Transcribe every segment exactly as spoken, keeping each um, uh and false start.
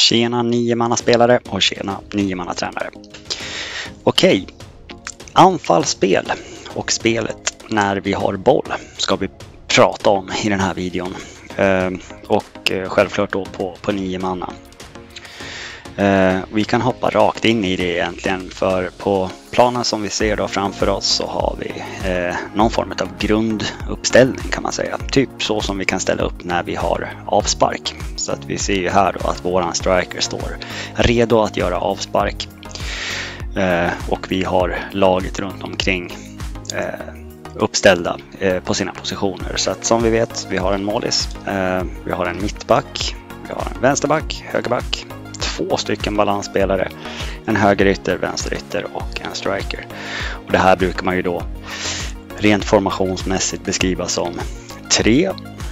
Tjena nio-mannaspelare och tjena nio-mannatränare. Okej, anfallsspel och spelet när vi har boll ska vi prata om i den här videon. Eh, och eh, självklart då på, på nio manna. Eh, vi kan hoppa rakt in i det egentligen, för på planen som vi ser då framför oss så har vi eh, någon form av grunduppställning kan man säga. Typ så som vi kan ställa upp när vi har avspark. Så att vi ser ju här då att våran striker står redo att göra avspark. Eh, och vi har laget runt omkring eh, uppställda eh, på sina positioner. Så att som vi vet, vi har en målis, eh, vi har en mittback, vi har en vänsterback, högerback, två stycken balansspelare, en högerytter, vänsterytter och en striker. Och det här brukar man ju då rent formationsmässigt beskriva som tre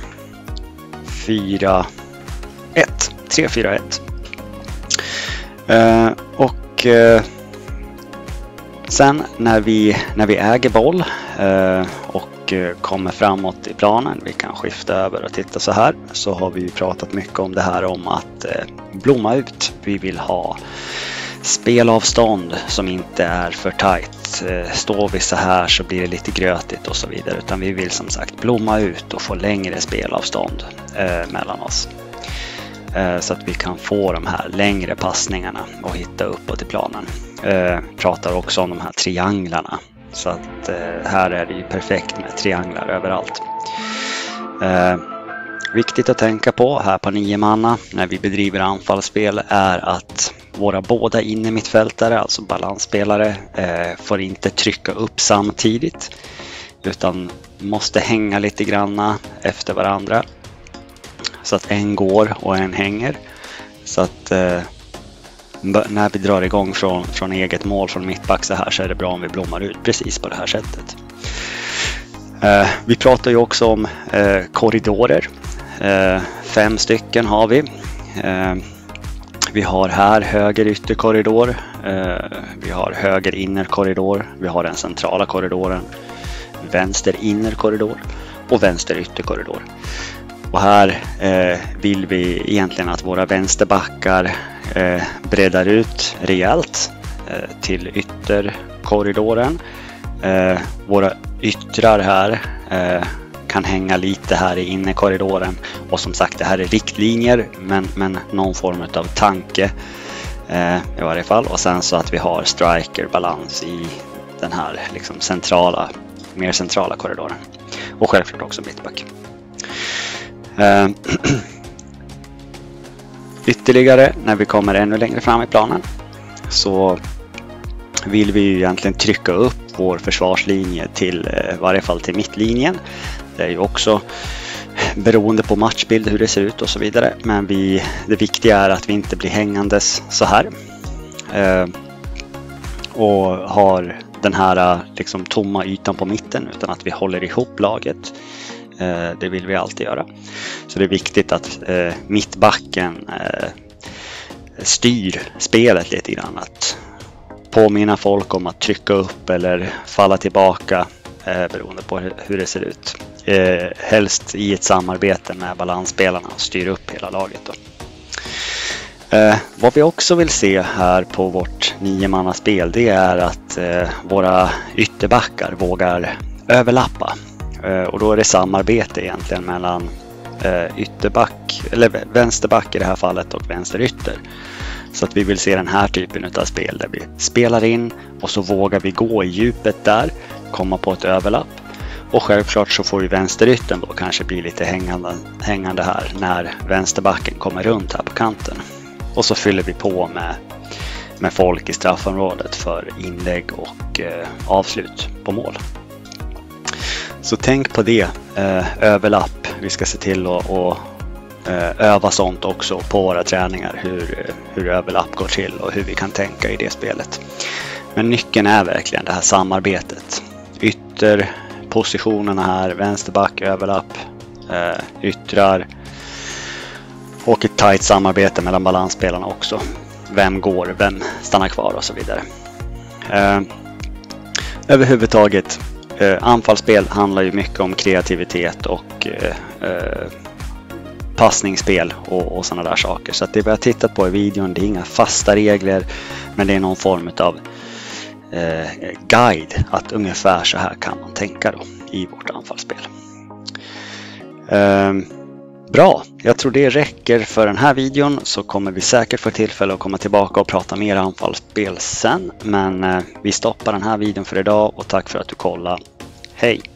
fyra ett. tre fyra ett. Eh, och eh, sen när vi, när vi äger boll eh, och kommer framåt i planen, vi kan skifta över och titta så här, så har vi pratat mycket om det här om att eh, blomma ut. Vi vill ha spelavstånd som inte är för tajt. Eh, står vi så här så blir det lite grötigt och så vidare, utan vi vill som sagt blomma ut och få längre spelavstånd eh, mellan oss. Eh, så att vi kan få de här längre passningarna och hitta uppåt i planen. Eh, pratar också om de här trianglarna. Så att eh, här är det ju perfekt med trianglar överallt. Eh, viktigt att tänka på här på nio manna när vi bedriver anfallsspel är att våra båda innermittfältare, alltså balansspelare, eh, får inte trycka upp samtidigt, utan måste hänga lite granna efter varandra. Så att en går och en hänger. Så att eh, när vi drar igång från, från eget mål från mittback så här, så är det bra om vi blommar ut precis på det här sättet. Eh, vi pratar ju också om eh, korridorer. Eh, fem stycken har vi. Eh, vi har här höger ytterkorridor. Eh, vi har höger innerkorridor. Vi har den centrala korridoren. Vänster innerkorridor och vänster ytterkorridor. Och här eh, vill vi egentligen att våra vänsterbackar eh, breddar ut rejält eh, till ytterkorridoren. Eh, våra yttrar här eh, kan hänga lite här i innerkorridoren. Och som sagt, det här är riktlinjer, men, men någon form av tanke eh, i varje fall. Och sen så att vi har striker-balans i den här liksom centrala, mer centrala korridoren. Och självklart också mittback. Uh, ytterligare när vi kommer ännu längre fram i planen så vill vi ju egentligen trycka upp vår försvarslinje till uh, varje fall till mittlinjen. Det är ju också beroende på matchbild hur det ser ut och så vidare, men vi, det viktiga är att vi inte blir hängandes så här uh, och har den här liksom tomma ytan på mitten, utan att vi håller ihop laget. Det vill vi alltid göra. Så det är viktigt att eh, mittbacken eh, styr spelet lite grann. Att påminna folk om att trycka upp eller falla tillbaka eh, beroende på hur det ser ut. Eh, helst i ett samarbete med balansspelarna och styr upp hela laget då. Eh, vad vi också vill se här på vårt nio-mannaspel, det är att eh, våra ytterbackar vågar överlappa. Och då är det samarbete egentligen mellan ytterback, eller vänsterback i det här fallet, och vänsterytter. Så att vi vill se den här typen av spel där vi spelar in och så vågar vi gå i djupet där, komma på ett överlapp. Och självklart så får ju vänsterytten då kanske bli lite hängande, hängande här när vänsterbacken kommer runt här på kanten. Och så fyller vi på med, med folk i straffområdet för inlägg och eh, avslut på mål. Så tänk på det, eh, överlapp. Vi ska se till att och, eh, öva sånt också på våra träningar. Hur, hur överlapp går till och hur vi kan tänka i det spelet. Men nyckeln är verkligen det här samarbetet. Ytterpositionerna här, vänsterback, överlapp, eh, yttrar. Och ett tajt samarbete mellan balansspelarna också. Vem går, vem stannar kvar och så vidare. Eh, överhuvudtaget. Uh, anfallsspel handlar ju mycket om kreativitet och uh, uh, passningsspel och, och sådana där saker. Så att det vi har tittat på i videon, det är inga fasta regler, men det är någon form av eh, guide att ungefär så här kan man tänka då i vårt anfallsspel. Eh, bra, jag tror det räcker för den här videon, så kommer vi säkert få tillfälle att komma tillbaka och prata mer anfallsspel sen. Men eh, vi stoppar den här videon för idag och tack för att du kollade. Hej!